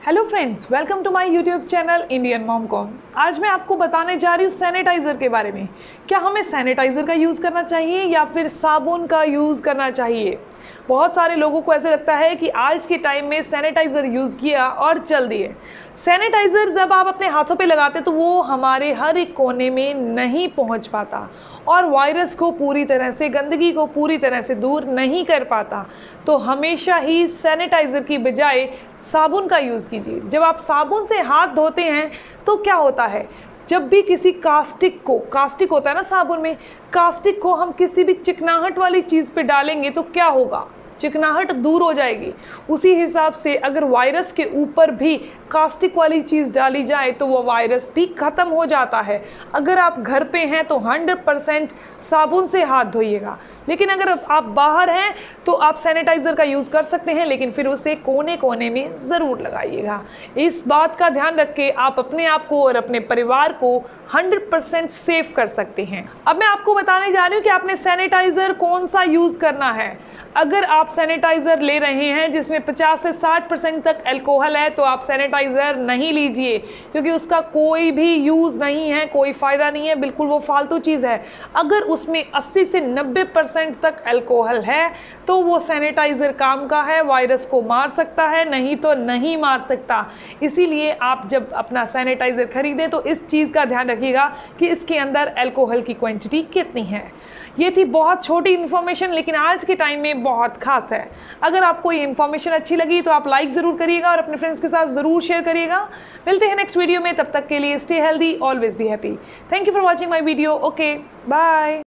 Hello friends, welcome to my YouTube channel Indian mom com. आज मैं आपको बताने जा रही हूँ सैनिटाइज़र के बारे में। क्या हमें सैनिटाइज़र का यूज़ करना चाहिए या फिर साबुन का यूज़ करना चाहिए। बहुत सारे लोगों को ऐसे लगता है कि आज के टाइम में सैनिटाइज़र यूज़ किया और चल दिए। सैनिटाइज़र जब आप अपने हाथों पे लगाते तो वो हमारे हर एक कोने में नहीं पहुंच पाता और वायरस को पूरी तरह से, गंदगी को पूरी तरह से दूर नहीं कर पाता। तो हमेशा ही सैनिटाइज़र की बजाय साबुन का यूज़ कीजिए। जब आप साबुन से हाथ धोते हैं तो क्या होता है, जब भी किसी कास्टिक होता है ना साबुन में, कास्टिक को हम किसी भी चिकनाहट वाली चीज़ पे डालेंगे तो क्या होगा, चिकनाहट दूर हो जाएगी। उसी हिसाब से अगर वायरस के ऊपर भी कास्टिक वाली चीज़ डाली जाए तो वो वायरस भी ख़त्म हो जाता है। अगर आप घर पे हैं तो 100% साबुन से हाथ धोइएगा, लेकिन अगर आप बाहर हैं तो आप सैनिटाइज़र का यूज़ कर सकते हैं, लेकिन फिर उसे कोने कोने में ज़रूर लगाइएगा। इस बात का ध्यान रख के आप अपने आप को और अपने परिवार को 100% सेफ कर सकते हैं। अब मैं आपको बताने जा रही हूँ कि आपने सैनिटाइज़र कौन सा यूज़ करना है। अगर आप सैनिटाइज़र ले रहे हैं जिसमें 50 से 60% तक अल्कोहल है तो आप सैनिटाइज़र नहीं लीजिए, क्योंकि उसका कोई भी यूज़ नहीं है, कोई फ़ायदा नहीं है, बिल्कुल वो फालतू चीज़ है। अगर उसमें 80 से 90% तक अल्कोहल है तो वो सैनिटाइज़र काम का है, वायरस को मार सकता है, नहीं तो नहीं मार सकता। इसीलिए आप जब अपना सैनिटाइज़र खरीदें तो इस चीज़ का ध्यान रखिएगा कि इसके अंदर अल्कोहल की क्वांटिटी कितनी है। ये थी बहुत छोटी इन्फॉर्मेशन, लेकिन आज के टाइम में बहुत खास है। अगर आपको ये इन्फॉर्मेशन अच्छी लगी तो आप लाइक ज़रूर करिएगा और अपने फ्रेंड्स के साथ ज़रूर शेयर करिएगा। मिलते हैं नेक्स्ट वीडियो में, तब तक के लिए stay healthy, always be happy. Thank you for watching my video. Okay, bye.